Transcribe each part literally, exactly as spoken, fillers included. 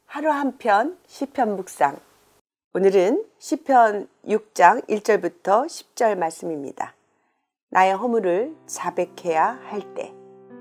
하루 한 편 시편 묵상. 오늘은 시편 육 장 일 절부터 십 절 말씀입니다. 나의 허물을 자백해야 할 때.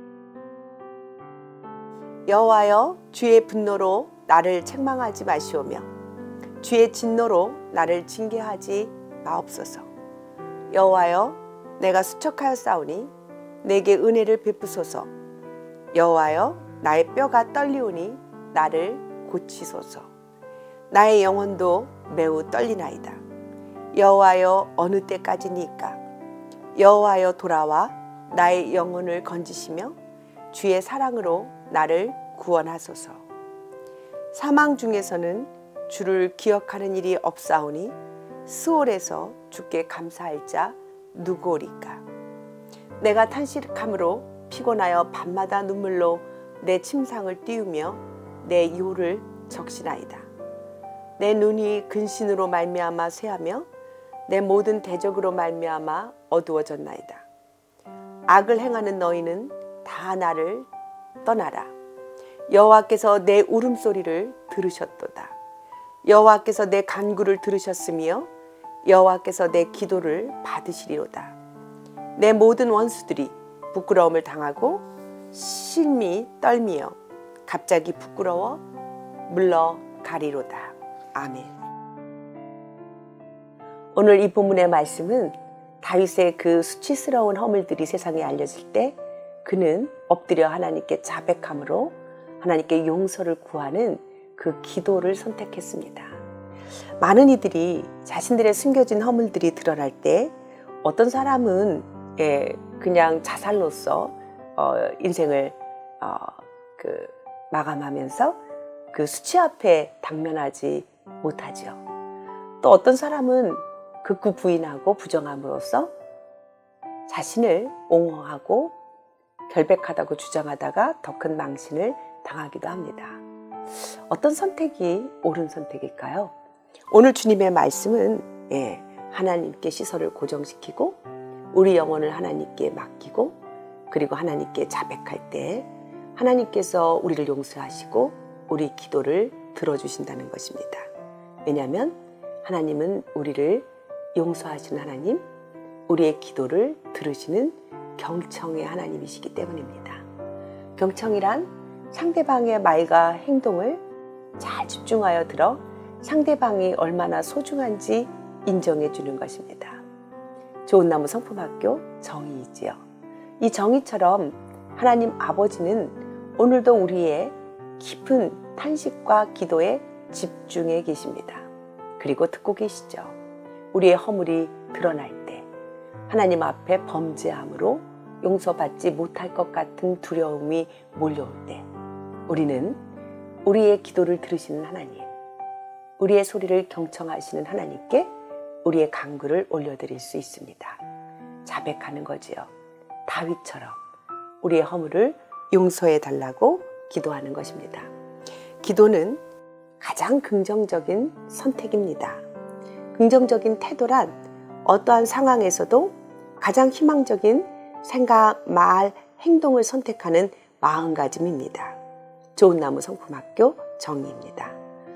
여호와여, 주의 분노로 나를 책망하지 마시오며 주의 진노로 나를 징계하지 마옵소서. 여호와여, 내가 수척하였사오니 내게 은혜를 베푸소서. 여호와여, 나의 뼈가 떨리오니 나를 고치소서. 나의 영혼도 매우 떨리나이다. 여호와여, 어느 때까지니까? 여호와여, 돌아와 나의 영혼을 건지시며 주의 사랑으로 나를 구원하소서. 사망 중에서는 주를 기억하는 일이 없사오니 스올에서 주께 감사할 자 누구오리까? 내가 탄식함으로 피곤하여 밤마다 눈물로 내 침상을 띄우며 내 요를 적시나이다. 내 눈이 근신으로 말미암아 쇠하며 내 모든 대적으로 말미암아 어두워졌나이다. 악을 행하는 너희는 다 나를 떠나라. 여호와께서 내 울음소리를 들으셨도다. 여호와께서 내 간구를 들으셨으며 여호와께서 내 기도를 받으시리로다. 내 모든 원수들이 부끄러움을 당하고 심히 떨미어 갑자기 부끄러워 물러가리로다. 아멘. 오늘 이 본문의 말씀은 다윗의 그 수치스러운 허물들이 세상에 알려질 때 그는 엎드려 하나님께 자백함으로 하나님께 용서를 구하는 그 기도를 선택했습니다. 많은 이들이 자신들의 숨겨진 허물들이 드러날 때 어떤 사람은 예, 그냥 자살로서 어, 인생을 어, 그 마감하면서 그 수치 앞에 당면하지 못하죠. 또 어떤 사람은 극구 부인하고 부정함으로써 자신을 옹호하고 결백하다고 주장하다가 더 큰 망신을 당하기도 합니다. 어떤 선택이 옳은 선택일까요? 오늘 주님의 말씀은 예, 하나님께 시선을 고정시키고 우리 영혼을 하나님께 맡기고 그리고 하나님께 자백할 때 하나님께서 우리를 용서하시고 우리 기도를 들어주신다는 것입니다. 왜냐하면 하나님은 우리를 용서하시는 하나님, 우리의 기도를 들으시는 경청의 하나님이시기 때문입니다. 경청이란 상대방의 말과 행동을 잘 집중하여 들어 상대방이 얼마나 소중한지 인정해 주는 것입니다. 좋은 나무 성품학교 정의이지요. 이 정의처럼 하나님 아버지는 오늘도 우리의 깊은 탄식과 기도에 집중해 계십니다. 그리고 듣고 계시죠. 우리의 허물이 드러날 때 하나님 앞에 범죄함으로 용서받지 못할 것 같은 두려움이 몰려올 때 우리는 우리의 기도를 들으시는 하나님, 우리의 소리를 경청하시는 하나님께 우리의 간구를 올려드릴 수 있습니다. 자백하는 거지요. 다윗처럼 우리의 허물을 용서해 달라고 기도하는 것입니다. 기도는 가장 긍정적인 선택입니다. 긍정적인 태도란 어떠한 상황에서도 가장 희망적인 생각, 말, 행동을 선택하는 마음가짐입니다. 좋은 나무 성품학교 정의입니다.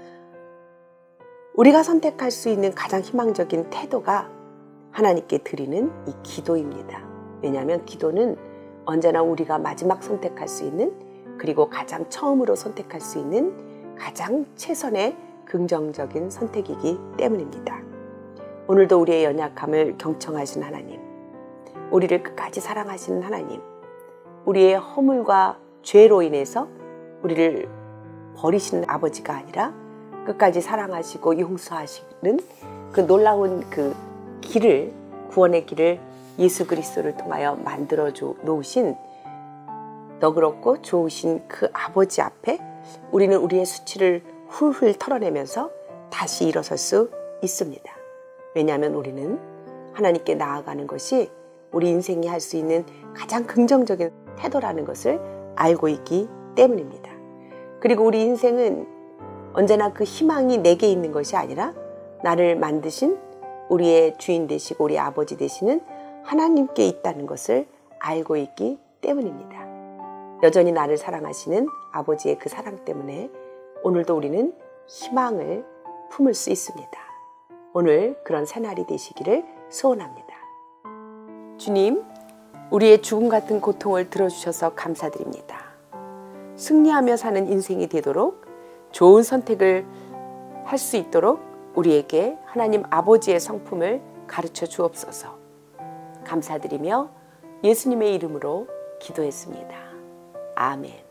우리가 선택할 수 있는 가장 희망적인 태도가 하나님께 드리는 이 기도입니다. 왜냐하면 기도는 언제나 우리가 마지막 선택할 수 있는 그리고 가장 처음으로 선택할 수 있는 가장 최선의 긍정적인 선택이기 때문입니다. 오늘도 우리의 연약함을 경청하시는 하나님, 우리를 끝까지 사랑하시는 하나님, 우리의 허물과 죄로 인해서 우리를 버리시는 아버지가 아니라 끝까지 사랑하시고 용서하시는 그 놀라운 그 길을, 구원의 길을 예수 그리스도를 통하여 만들어 놓으신 너그럽고 좋으신 그 아버지 앞에 우리는 우리의 수치를 훌훌 털어내면서 다시 일어설 수 있습니다. 왜냐하면 우리는 하나님께 나아가는 것이 우리 인생이 할 수 있는 가장 긍정적인 태도라는 것을 알고 있기 때문입니다. 그리고 우리 인생은 언제나 그 희망이 내게 있는 것이 아니라 나를 만드신 우리의 주인 되시고 우리 아버지 되시는 하나님께 있다는 것을 알고 있기 때문입니다. 여전히 나를 사랑하시는 아버지의 그 사랑 때문에 오늘도 우리는 희망을 품을 수 있습니다. 오늘 그런 새날이 되시기를 소원합니다. 주님, 우리의 죽음 같은 고통을 들어주셔서 감사드립니다. 승리하며 사는 인생이 되도록 좋은 선택을 할 수 있도록 우리에게 하나님 아버지의 성품을 가르쳐 주옵소서. 감사드리며 예수님의 이름으로 기도했습니다. 아멘.